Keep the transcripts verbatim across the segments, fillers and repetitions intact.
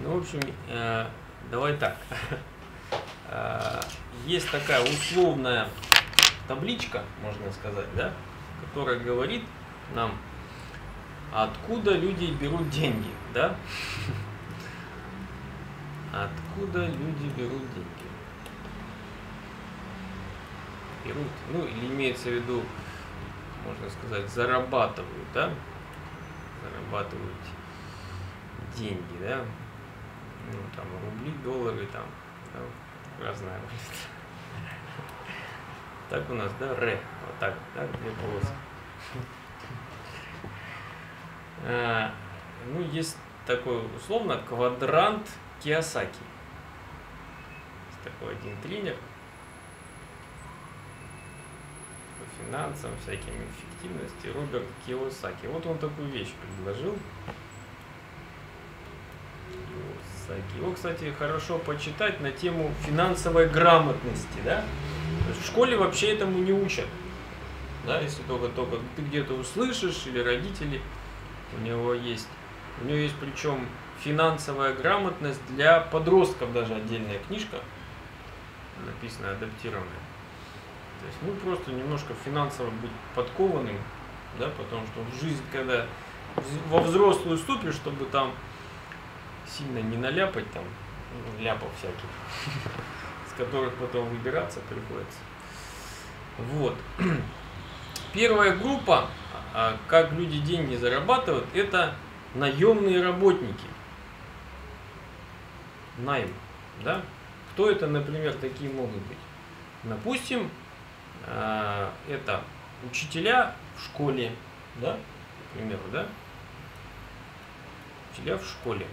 Ну, в общем, э, давай так. Э, есть такая условная табличка, можно сказать, да, которая говорит нам, откуда люди берут деньги, да? Откуда люди берут деньги? Берут, ну, или имеется в виду, можно сказать, зарабатывают, да? Зарабатывают деньги, да? Ну, там, рубли, доллары, там, да, разная валюта. Так у нас, да, ре, вот так, да, две полосы. А, ну, есть такой, условно, квадрант Кийосаки. Есть такой один тренер по финансам, всяким эффективности, Роберт Кийосаки. Вот он такую вещь предложил. Кийосаки. Его, кстати, хорошо почитать на тему финансовой грамотности, да? То есть в школе вообще этому не учат. Да, если только, только ты где-то услышишь, или родители, у него есть. У него есть причем финансовая грамотность для подростков, даже отдельная книжка, написана, адаптированная. То есть, ну, просто немножко финансово быть подкованным, да, потому что в жизнь, когда во взрослую ступишь, чтобы там сильно не наляпать, там, ляпов всяких, с которых потом выбираться приходится. Вот. Первая группа, как люди деньги зарабатывают, это наемные работники. Найм, да? Кто это, например, такие могут быть? Допустим, это учителя в школе, да, к примеру, да? Учителя в школе.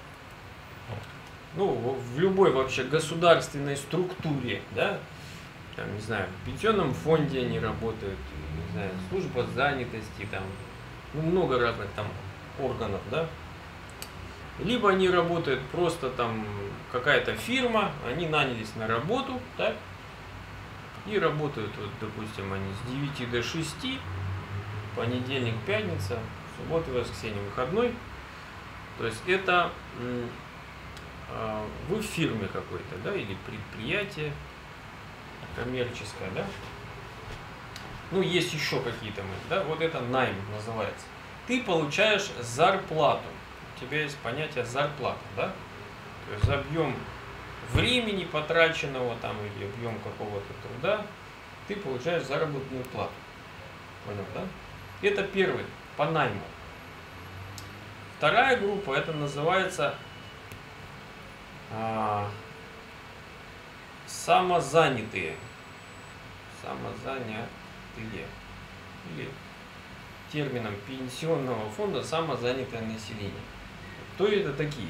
Ну, в любой вообще государственной структуре, да, там, не знаю, в пенсионном фонде они работают, не знаю, служба занятости, там, ну, много разных там органов, да. Либо они работают просто там, какая-то фирма, они нанялись на работу, так, и работают, вот, допустим, они с девяти до шести, понедельник, пятница, суббота, воскресенье, выходной. То есть это э, вы в фирме какой-то, да, или предприятие коммерческое, да. Ну, есть еще какие-то, да, вот это найм называется. Ты получаешь зарплату. У тебя есть понятие зарплата, да? То есть за объем времени потраченного там или объем какого-то труда ты получаешь заработную плату. Понял, да? Это первый, по найму. Вторая группа, это называется а, самозанятые. Самозанятые. Или термином пенсионного фонда самозанятое население. Кто это такие?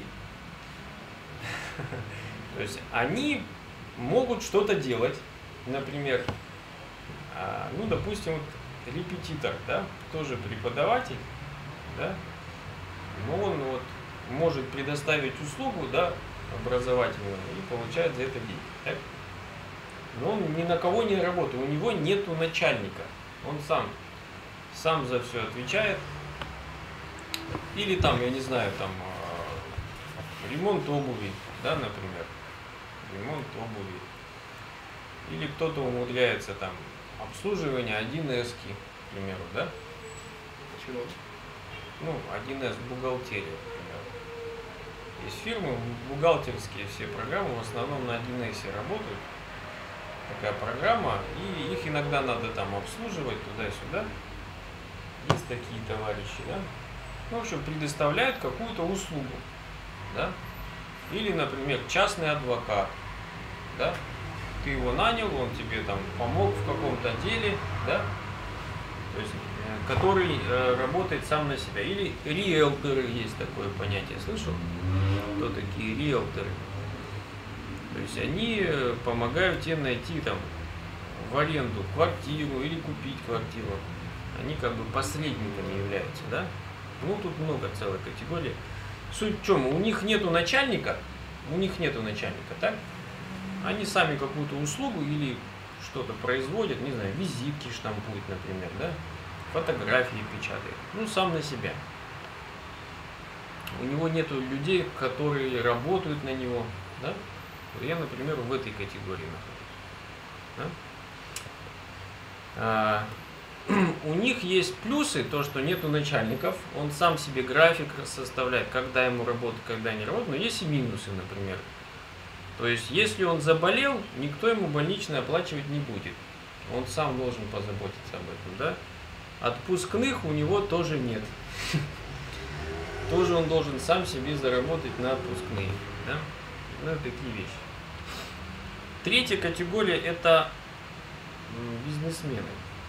То есть они могут что-то делать, например, ну, допустим, вот репетитор, да, тоже преподаватель, да, но он вот может предоставить услугу, да, образовательную и получает за это деньги. Так? Но он ни на кого не работает, у него нету начальника, он сам, сам за все отвечает. Или там, я не знаю, там ремонт обуви, да, например, ремонт обуви. Или кто-то умудряется там обслуживание один эс-ки, к примеру, да? Чего? Ну, один эс бухгалтерия, к примеру. Есть фирмы, бухгалтерские все программы в основном на один эс работают. Такая программа, и их иногда надо там обслуживать туда-сюда. Есть такие товарищи, да? Ну, в общем, предоставляют какую-то услугу, да? Или, например, частный адвокат, да? Ты его нанял, он тебе там помог в каком-то деле, да? То есть, э, который э, работает сам на себя. Или риэлторы, есть такое понятие, слышал? Кто такие риэлторы? То есть они помогают тебе найти там в аренду квартиру или купить квартиру. Они как бы посредниками являются, да? Ну, тут много целой категории. Суть в чем? У них нету начальника, у них нету начальника, так? Они сами какую-то услугу или что-то производят, не знаю, визитки штампуют, например, да? Фотографии печатают. Ну, сам на себя. у него нету людей, которые работают на него, да? Я, например, в этой категории нахожусь. Да? А, у них есть плюсы, то, что нету начальников, он сам себе график составляет, когда ему работать, когда не работать, но есть и минусы, например. То есть, если он заболел, никто ему больничное оплачивать не будет. Он сам должен позаботиться об этом, да? Отпускных у него тоже нет. Тоже он должен сам себе заработать на отпускные, да? Ну, такие вещи. Третья категория – это бизнесмены.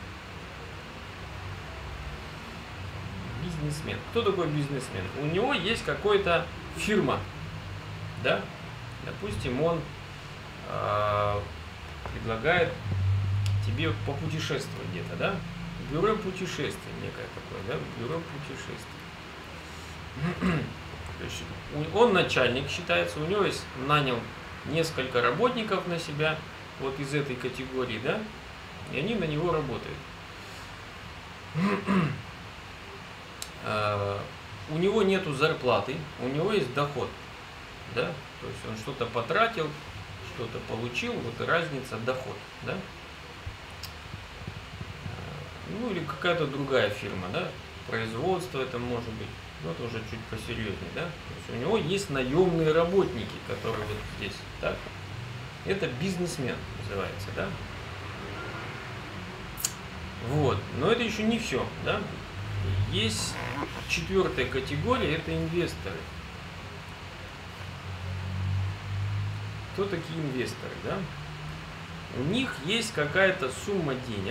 Бизнесмен. Кто такой бизнесмен? У него есть какая-то фирма, да? Допустим, он э, предлагает тебе попутешествовать где-то, да? Бюро путешествий некое такое, да? Бюро путешествий. Он начальник считается, у него есть, нанял несколько работников на себя, вот из этой категории, да? И они на него работают. У него нету зарплаты, у него есть доход, да? То есть он что-то потратил, что-то получил, вот и разница доход, да? Ну или какая-то другая фирма, да? Производство это может быть, ну это уже чуть посерьезнее, да? То есть у него есть наемные работники, которые вот здесь, так? Это бизнесмен называется, да? Вот, но это еще не все, да? Есть четвертая категория, это инвесторы. Кто такие инвесторы, да? У них есть какая-то сумма денег.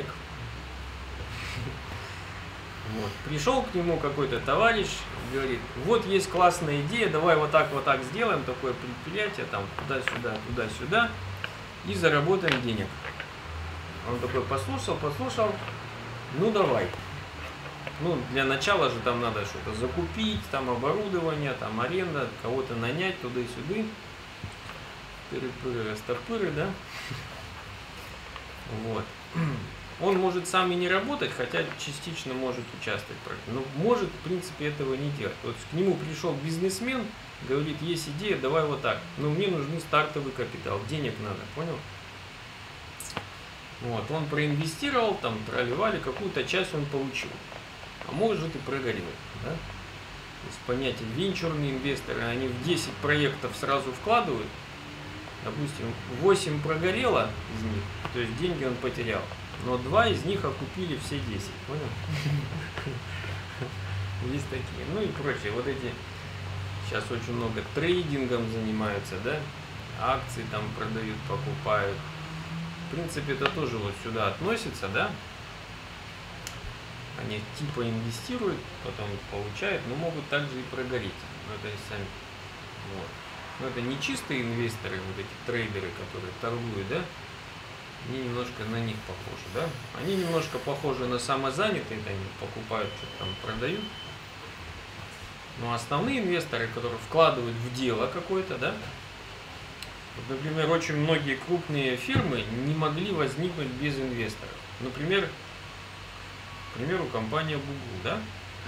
Вот. Пришел к нему какой-то товарищ, говорит, вот есть классная идея, давай вот так, вот так сделаем, такое предприятие, там, туда-сюда, туда-сюда, и заработаем денег. Он такой послушал, послушал, ну давай. Ну, для начала же там надо что-то закупить, там оборудование, там аренда, кого-то нанять туда и сюда. Пыры-пыры, растопыры, да? Вот. Он может сам и не работать, хотя частично может участвовать. Но может, в принципе, этого не делать. Вот к нему пришел бизнесмен, говорит, есть идея, давай вот так. Но мне нужны стартовый капитал, денег надо, понял? Вот, он проинвестировал, там, проливали, какую-то часть он получил. А может и прогорел, да? То есть понятие венчурные инвесторы, они в десять проектов сразу вкладывают. Допустим, восемь прогорело из них, то есть деньги он потерял. Но два из них окупили все десять, понял? Есть такие, ну и прочее. Вот эти сейчас очень много трейдингом занимаются, да? Акции там продают, покупают. В принципе, это тоже вот сюда относится, да? Они типа инвестируют, потом получают, но могут также и прогореть. Но это сами. Вот. Но это не чистые инвесторы, вот эти трейдеры, которые торгуют, да? Они немножко на них похожи, да? Они немножко похожи на самозанятые, они покупают, что-то там продают. Но основные инвесторы, которые вкладывают в дело какое-то, да? Вот, например, очень многие крупные фирмы не могли возникнуть без инвесторов. Например, к примеру, компания Google, да?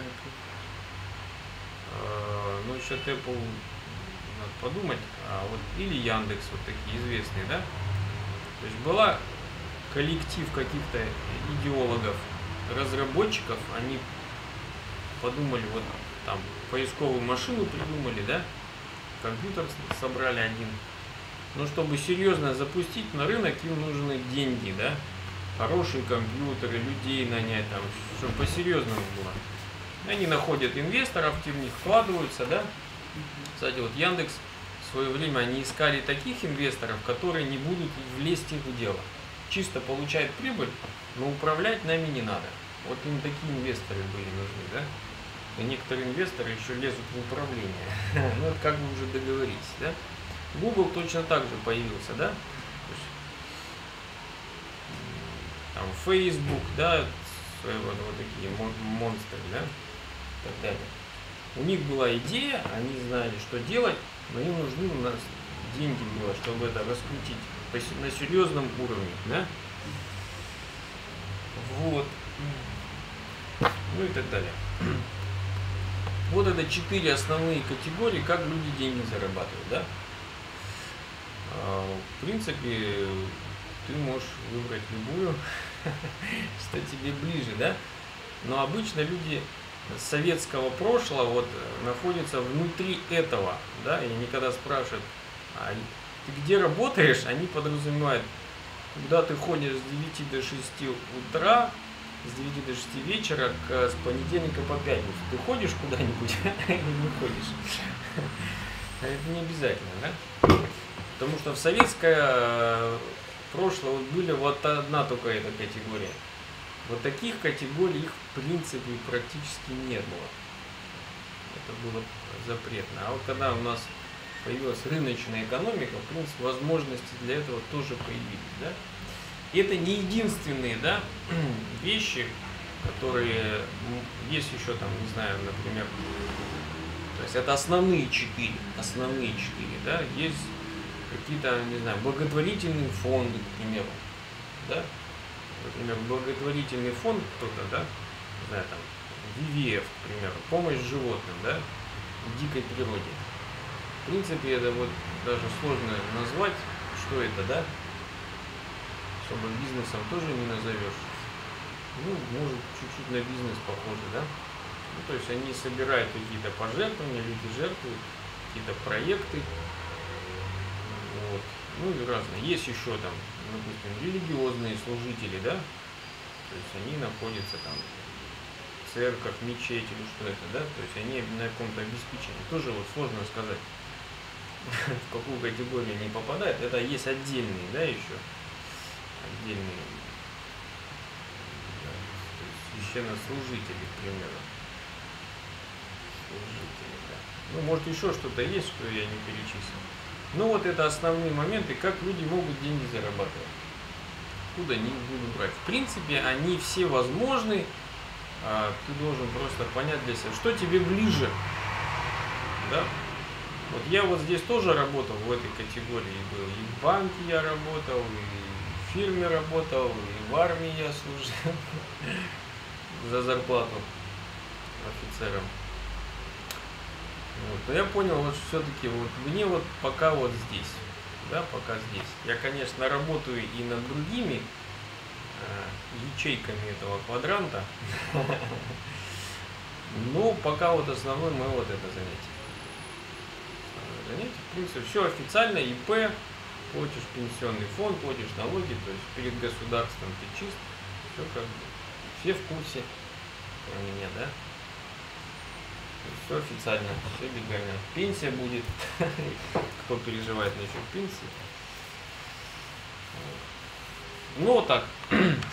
Э, ну, еще Apple, надо подумать, а вот, или Яндекс, вот такие известные, да? То есть была коллектив каких-то идеологов, разработчиков, они подумали, вот там поисковую машину придумали, да? Компьютер собрали один. Но чтобы серьезно запустить на рынок, им нужны деньги, да? Хорошие компьютеры, людей нанять, там, чтобы по-серьезному было. Они находят инвесторов, в них вкладываются, да? Кстати, вот Яндекс в свое время они искали таких инвесторов, которые не будут влезть их в дело. Чисто получают прибыль, но управлять нами не надо. Вот им такие инвесторы были нужны, да? И некоторые инвесторы еще лезут в управление. Ну, это как бы уже договорились, да? Google точно так же появился, да? Там Facebook, да, своего вот такие монстры, да, и так далее. У них была идея, они знали, что делать, но им нужны у нас деньги было, чтобы это раскрутить на серьезном уровне, да? Вот. Ну и так далее. Вот это четыре основные категории, как люди деньги зарабатывают, да? В принципе, ты можешь выбрать любую, что тебе ближе, да? Но обычно люди советского прошлого вот находятся внутри этого, да? И они когда спрашивают, а ты где работаешь, они подразумевают, куда ты ходишь с девяти до шести утра, с девяти до шести вечера, с понедельника по пятницу. Ты ходишь куда-нибудь или не ходишь? Это не обязательно, да? Потому что в советское прошлое вот были вот одна только эта категория. Вот таких категорий их в принципе практически не было. Это было запретно. А вот когда у нас появилась рыночная экономика, в принципе, возможности для этого тоже появились, да? И это не единственные, да, вещи, которые есть еще там, не знаю, например, то есть это основные четыре, основные четыре, да, есть какие-то, не знаю, благотворительные фонды, к примеру, да, например, благотворительный фонд кто-то, да, не знаю, там, ви ви эф, к примеру, помощь животным, да, в дикой природе. В принципе, это вот даже сложно назвать, что это, да, особо бизнесом тоже не назовешь. Ну, может, чуть-чуть на бизнес похоже, да. Ну, то есть они собирают какие-то пожертвования, люди жертвуют, какие-то проекты. Вот. Ну и разные. Есть еще там, допустим, религиозные служители, да. То есть они находятся там в церковь, мечеть или что это, да. То есть они на каком-то обеспечении. Тоже вот сложно сказать, в какую категорию они попадают. Это есть отдельные, да, еще. Отдельные, да, священнослужители, к примеру. Служители, да. Ну, может, еще что-то есть, что я не перечислил. Ну, вот это основные моменты, как люди могут деньги зарабатывать. Откуда они их будут брать. В принципе, они все возможны. А ты должен просто понять для себя, что тебе ближе. Да? Вот я вот здесь тоже работал в этой категории был. И в банке я работал, и в фирме работал, и в армии я служил за зарплату офицером. Вот. Но я понял, вот все-таки вот мне вот пока вот здесь, да, пока здесь. Я, конечно, работаю и над другими э, ячейками этого квадранта, но пока вот основное мое вот это занятие. Занятие, в принципе, все официально, и пэ, платишь пенсионный фонд, платишь налоги, то есть перед государством ты чист, все как бы, все в курсе, кроме меня, да? Все официально, все легально. Пенсия будет, кто переживает насчет пенсии. Ну вот так.